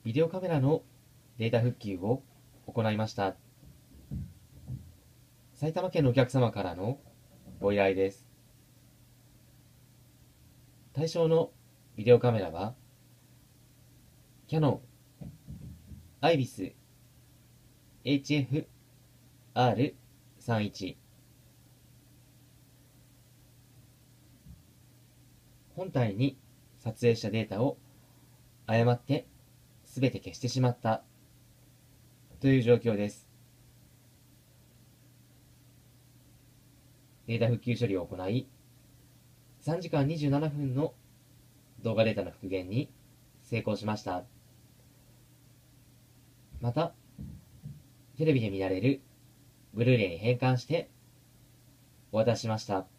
ビデオカメラのデータ復旧を行いました。埼玉県のお客様からのご依頼です。対象のビデオカメラは、キヤノンアイビス HF-R31。本体に撮影したデータを誤って全て消してしまったという状況です。データ復旧処理を行い、3時間27分の動画データの復元に成功しました。また、テレビで見られるブルーレイに変換してお渡ししました。